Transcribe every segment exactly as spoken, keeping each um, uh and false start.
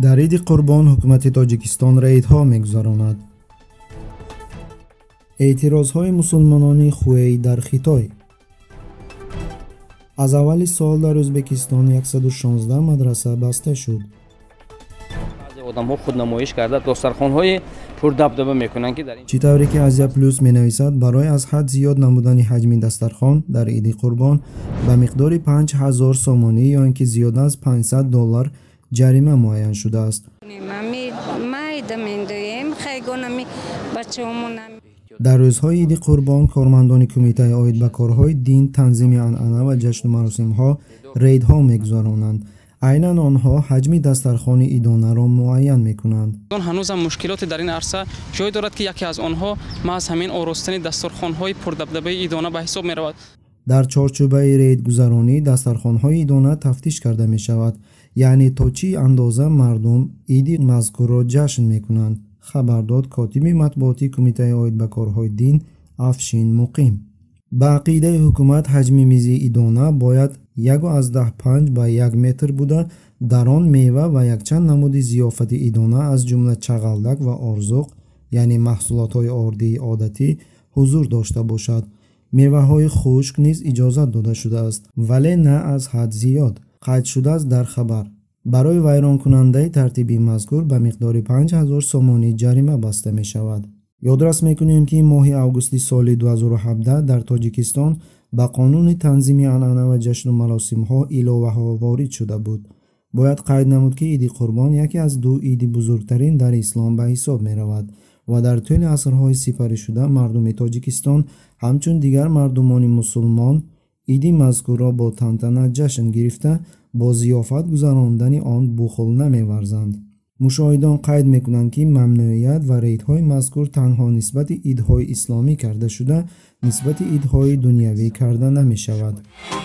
در عید قربان حکومت تاجیکستان ریدها می‌گذراند. اعتراضهای مسلمانان خویی در خیتای. از اول سال در ازبکستان صد و شانزده مدرسه بسته شد. آدم‌ها خودنمایش کرده دسترخوان‌های پردبدبه می‌کنند که در این چطوری که آزیا پلوس می‌نویسد برای از حد زیاد نمودن حجم دسترخوان در عید قربان به مقدار پنج هزار سومانی یا اینکه زیاد از پانصد دلار جریمه معین شده است. در روزهای عید قربان کارمندان کمیته عاید به کارهای دین، تنظیم عنعنه و جشن و مراسم‌ها ریدها می‌گذرانند. عیناً آنها حجم دسترخوان عیدانه را معین می‌کنند. هنوز هم مشکلات در این عرصه جای دارد که یکی از آنها محض همین آراستن دسترخوان‌های پردبدبه عیدانه به حساب می‌رود. در چارچوب رید گذرانی دسترخوان‌های عیدانه تفتیش کرده می‌شود، یعنی تا چی اندازه مردم عید مذکور را جشن می‌کنند. خبر داد کاتب مطبوعاتی کمیته عاید به کارهای دین افشین مقیم. به عقیده حکومت حجم میز عیدانه باید یک از ده پنج به یک متر بوده، در آن میوه و یک چند نمود ضیافت عیدانه از جمله چغلدک و آرزوق یعنی محصولات های آردی عادتی حضور داشته باشد. میوه های خشک نیز اجازت داده شده است، ولی نه از حد زیاد. قید شده است در خبر. برای ویران کننده ترتیبی مذکور به مقدار پنج هزار سومانی جریمه بسته می شود. یادرس میکنیم که ماه اوگوست سال دو هزار و هفده در تاجیکستان به قانون تنظیم عنعنه و جشن و مراسم ها علاوه ها وارد شده بود. باید قید نمود که عید قربان یکی از دو عید بزرگترین در اسلام به حساب می رود و در طول عصرهای سپری شده مردم تاجیکستان همچون دیگر مردمان مسلمان عید مذکور را با تنتنه جشن گرفته با ضیافت گذراندن آن بخل نمی‌ورزند. مشاهدان قید میکنند که ممنوعیت و ریدهای مذکور تنها نسبت عیدهای اسلامی کرده شده، نسبت عیدهای دنیوی کرده نمی شود.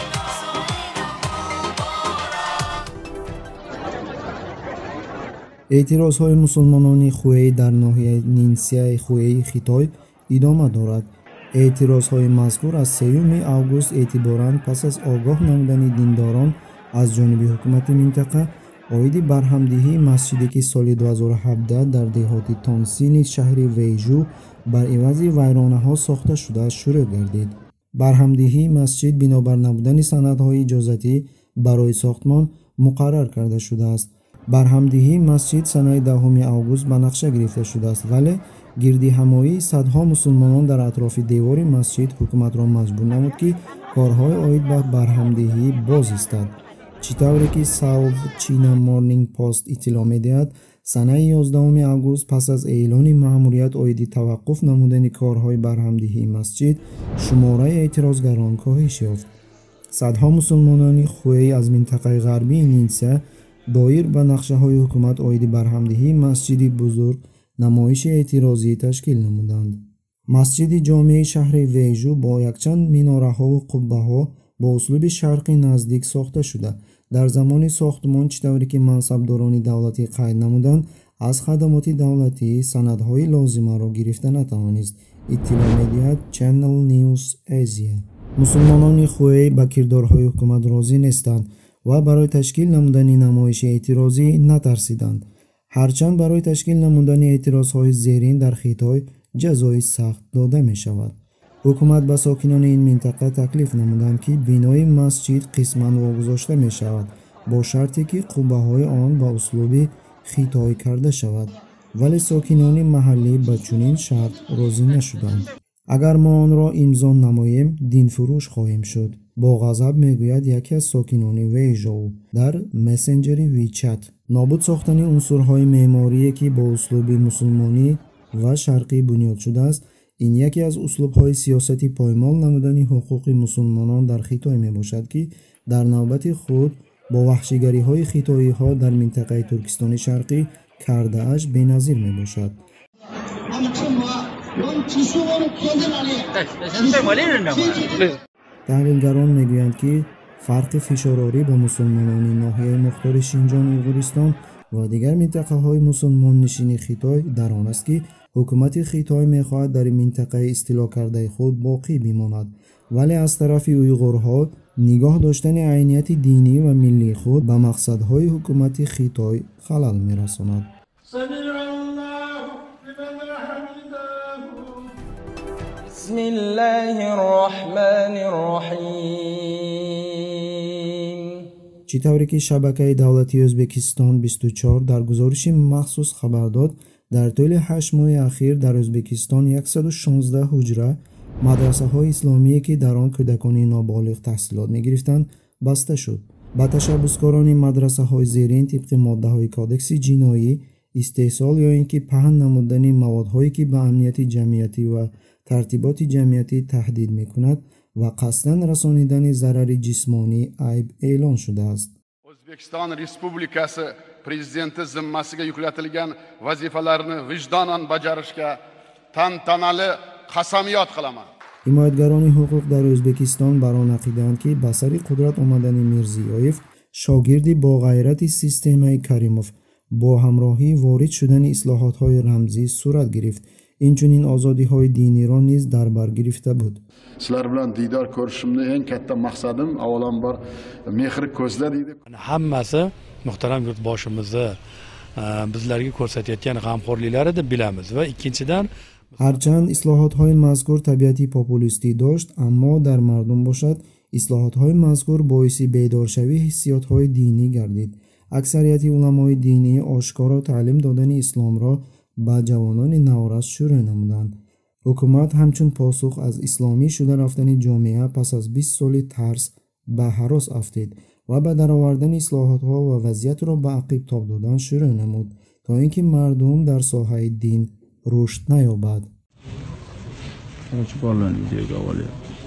اعتراضهای مسلمانان خویی در ناحیه نینسیای خویی خیتای ادامه دارد. اعتراضهای مذکور از سوم اوگوست اعتباراً پس از آگاه نمودن دینداران از جانب حکومت منطقه عاید برهمدهی مسجدی که سال دو هزار و هفده در دهات تانسین شهر ویژو بر عوض ویرانه ها ساخته شده شروع گردید. برهمدهی مسجد بنابر نبودن سندهای اجازتی برای ساختمان مقرر کرده شده است. برهمدهی مسجد سنه دهم اوگوست به نقشه گرفته شده است، ولی گردی همایی صدها مسلمانان در اطراف دیوار مسجد حکومت را مجبور نمود که کارهای عاید به برهمدهی باز ایستد. چطوری که ساوث چینا مورنینگ پست اطلاع می‌دهد، سنه یازدهم اوگوست پس از اعلان مأموریت عاید توقف نمودن کارهای برهمدهی مسجد، شماره اعتراضگران کاهش یافت. صدها مسلمانان خویی از منطقه غربی نینسا دایر به نقشه‌های حکومت عاید برهمدهی مسجدی بزرگ نمایش اعتراضی تشکیل نمودند. مسجد جامع شهر ویژو با یکچند میناره‌ها و قبه‌ها با اسلوب شرقی نزدیک ساخته شده. در زمان ساختمان چطوری که منصبداران دولتی قید نمودند، از خدمات دولتی سندهای لازمه را گرفته نتوانست. اطلاع می‌دهد چنل نیوز ایزیا. مسلمانان خویی به کردارهای حکومت راضی نیستند و برای تشکیل نمودن نمایش اعتراضی نترسیدند. هرچند برای تشکیل نمودن اعتراضهای زیرین در خیتای جزای سخت داده می شود. حکومت به ساکنان این منطقه تکلیف نمودند که بنای مسجد قسماً واگذاشته می شود با شرطی که قبه های آن با اسلوب خیتایی کرده شود، ولی ساکنان محلی به چنین شرط راضی نشدند. اگر ما آن را امضا نماییم دین فروش خواهیم شد، با غضب میگوید یکی از ساکنان ویژو در مسنجر ویچت. نابود ساختن عنصرهای معماری که با اسلوب مسلمانی و شرقی بنیاد شده است، این یکی از اسلوب‌های سیاستی پایمال نمودن حقوق مسلمانان در خیتای می باشد که در نوبت خود با وحشیگری‌های خیتایی‌ها در منطقه ترکستان شرقی کرده اش بی‌نظیر می باشد. تحلیلگران میگویند که فرق فشارآوری با مسلمانان ناحیه مختار شینجان و اوغوریستان و دیگر منطقه‌های مسلمان نشین خیتای در آن است که حکومت خیتای میخواهد در منطقه استیلا کرده خود باقی بماند، ولی از طرف اویغورها نگاه داشتن عینیت دینی و ملی خود به مقصدهای حکومت خیتای خلل میرساند. بسم الله الرحمن الرحیم. چطوری که شبکه دولتی ازبکستان بیست و چهار در گزارش مخصوص خبر داد در طول هشت ماه اخیر در ازبکستان صد و شانزده حجره مدرسه های اسلامی که در آن کودکان نابالغ تحصیلات می گرفتند بسته شد. با تشبسکاران مدرسه های زیرین طبق ماده های کادکس جنایی استحصال یا اینکه پهن نمودن موادهایی که به امنیت جمعیتی و ترتیبات جمعیتی تهدید می کند و قصداً رسانیدن ضرر جسمانی عیب اعلان شده است. O'zbekiston Respublikasi Prezidenti zimmasiga yuklatilgan vazifalarni vijdonan bajarishga tantanali qasamyod qilaman. حمایتگران حقوق در ازبکستان بر آن عقیده‌اند که به سر قدرت آمدن میرزیویف شاگردی با غیرت سیستم کریموف با همراهی وارد شدن اصلاحات‌های رمزی صورت گرفت. اینچنین آزادی‌های دینی را نیز در بر گرفته بود. Sizlar bilan diydor ko'rishimni eng katta maqsadim avvalambor mehr ko'zlar deydi. Hammasi muhtaram yurtboshimizni bizlarga ko'rsatayotgan g'amxo'rliklarini bilamiz va ikkinchidan هرچند اصلاحات‌های مذکور طبیعتی پاپولیستی داشت، اما در مردم باشد اصلاحات‌های مذکور باعث بیدارشوی حسیات‌های دینی گردید. اکثریت علمای دینی آشکارا تعلیم دادن اسلام را به جوانان نورس شروع نمودند. حکومت همچون پاسخ از اسلامی شده رفتن جامعه پس از بیست سال ترس به هراس افتید و به درآوردن اصلاحات‌ها و وضعیت را به عقب تاب دادن شروع نمود تا اینکه مردم در ساحه دین رشد نیابد.